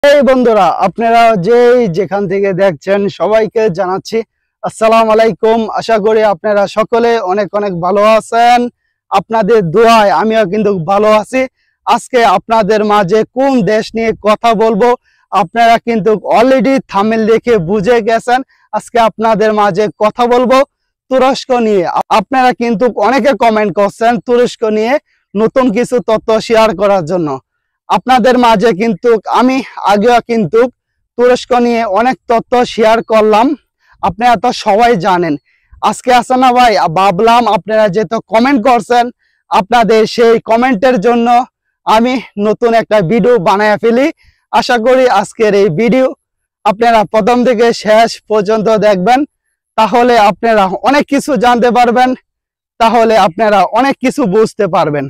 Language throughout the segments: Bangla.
এই বন্ধুরা, আপনারা যেখান থেকে দেখছেন সবাইকে জানাচ্ছি আসসালামু আলাইকুম। আশা করি আপনারা সকলে অনেক অনেক ভালো আছেন। আপনাদের দোয়ায় আমিও কিন্তু ভালো আছি। আজকে আপনাদের মাঝে কোন দেশ নিয়ে কথা বলবো আপনারা কিন্তু অলরেডি থাম্বনেল দেখে বুঝে গেছেন। আজকে আপনাদের মাঝে কথা বলবো তুরস্ক নিয়ে। আপনারা কিন্তু অনেকে কমেন্ট করছেন তুরস্ক নিয়ে নতুন কিছু তথ্য শেয়ার করার জন্য। আপনাদের মাঝে কিন্তু আমি আগেও কিন্তু তুরস্ক নিয়ে অনেক তথ্য শেয়ার করলাম, আপনারা তো সবাই জানেন। আজকে আছে না ভাই, ভাবলাম আপনারা যেহেতু কমেন্ট করছেন, আপনাদের সেই কমেন্টের জন্য আমি নতুন একটা ভিডিও বানায় ফেলি। আশা করি আজকের এই ভিডিও আপনারা প্রথম থেকে শেষ পর্যন্ত দেখবেন, তাহলে আপনারা অনেক কিছু জানতে পারবেন, তাহলে আপনারা অনেক কিছু বুঝতে পারবেন।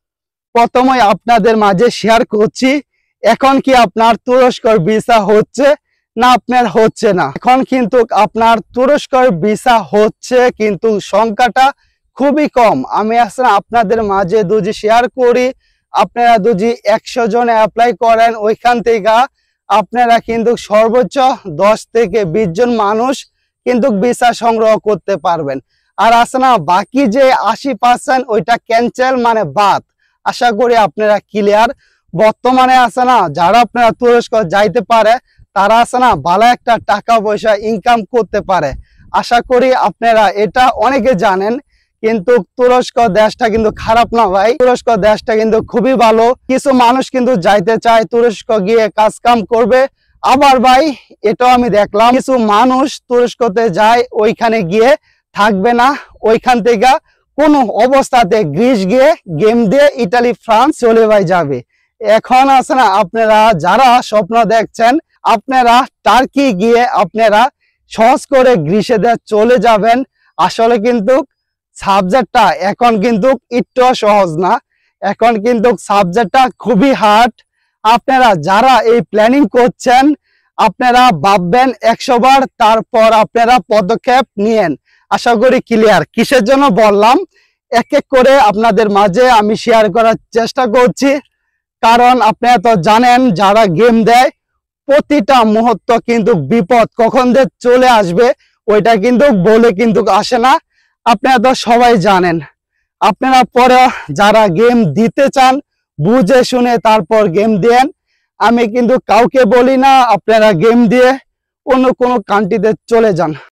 প্রথমে আপনাদের মাঝে শেয়ার করছি, এখন কি আপনার তুরস্কর ভিসা হচ্ছে না আপনার হচ্ছে না। এখন কিন্তু আপনার তুরস্কর ভিসা হচ্ছে, কিন্তু সংখ্যাটা খুবই কম। আমি আসলে আপনাদের মাঝে যদি শেয়ার করি, আপনারা যদি 100 জনে অ্যাপ্লাই করেন, ওইখান থেকে আপনারা কিন্তু সর্বোচ্চ 10 থেকে 20 জন মানুষ কিন্তু ভিসা সংগ্রহ করতে পারবেন। আর আছে না বাকি যে 80% ওইটা ক্যান্সেল, মানে বাদ। আশা করি আপনারা ক্লিয়ার। বর্তমানে আছে না যারা আপনারা তুরস্ক যাইতে পারে, তারা আছে না ভালো একটা টাকা পয়সা ইনকাম করতে পারে। আশা করি আপনারা এটা অনেকে জানেন। কিন্তু তুরস্ক দেশটা কিন্তু খারাপ না ভাই, তুরস্ক দেশটা কিন্তু খুবই ভালো। কিছু মানুষ কিন্তু যাইতে চায় তুরস্ক গিয়ে কাজ কাম করবে, আবার ভাই এটাও আমি দেখলাম কিছু মানুষ তুরস্কতে যায়, ওইখানে গিয়ে থাকবে না, ওইখান থেকে কোন অবস্থাতে গ্রিস গিয়ে গেম দিয়ে ইটালি ফ্রান্স চলে যাবে। এখন আছে না আপনারা যারা স্বপ্ন দেখছেন আপনারা টার্কি গিয়ে আপনারা সহজ করে গ্রিসে চলে যাবেন, আসলে কিন্তু সাবজেক্টটা এখন কিন্তু একটু সহজ না, এখন কিন্তু সাবজেক্টটা খুবই হার্ড। আপনারা যারা এই প্ল্যানিং করছেন আপনারা ভাববেন 100 বার, তারপর আপনারা পদক্ষেপ নিয়েন। আশা করি ক্লিয়ার। কিসের জন্য বললাম, এক এক করে আপনাদের মাঝে আমি শেয়ার করার চেষ্টা করছি, কারণ আপনারা তো জানেন যারা গেম দেয় প্রতিটা মুহূর্ত কিন্তু বিপদ কখন যে চলে আসবে ওইটা কিন্তু বলে কিন্তু আসে না, আপনারা তো সবাই জানেন। আপনারা পরে যারা গেম দিতে চান বুঝে শুনে তারপর গেম দেন। আমি কিন্তু কাউকে বলি না আপনারা গেম দিয়ে অন্য কোনো কান্ট্রিতে চলে যান।